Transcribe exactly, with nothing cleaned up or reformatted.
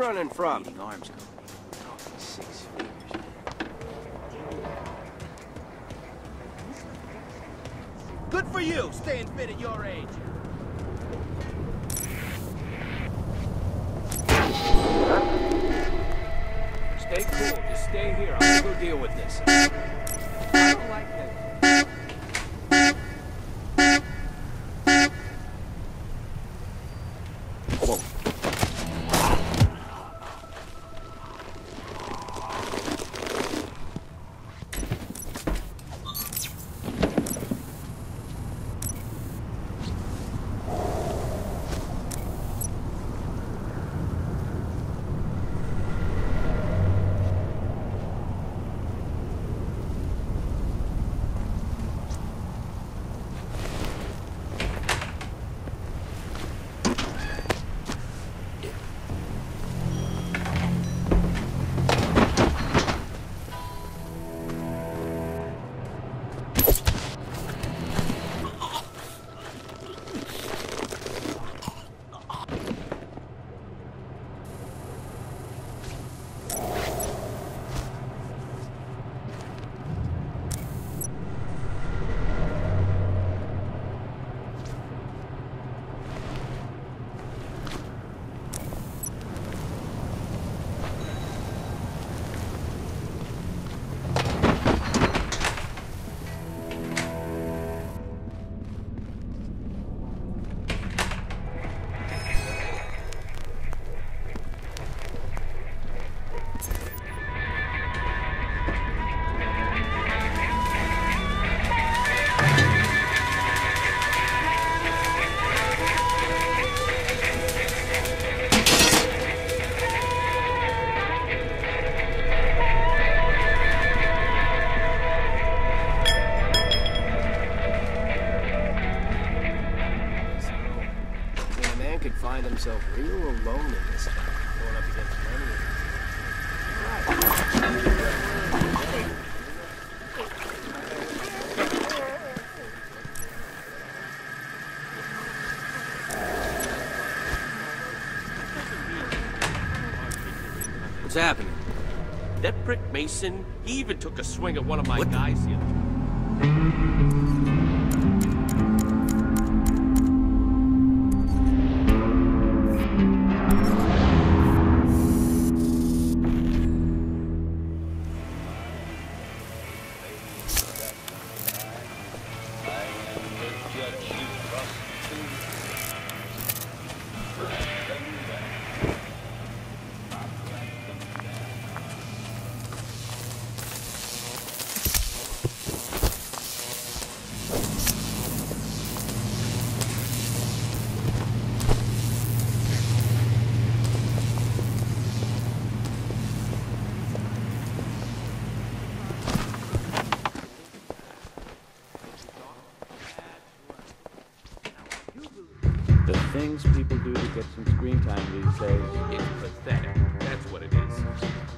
running from? Leading arms company. Talking six figures. Good for you, staying fit at your age. Stay cool. Just stay here. I'm gonna go deal with this. I don't like this. Whoa. Find himself real alone in this town, going up against Lenny. What's happening? That brick mason, he even took a swing at one of my What guys the other day. The things people do to get some screen time these days. It's pathetic. That's what it is.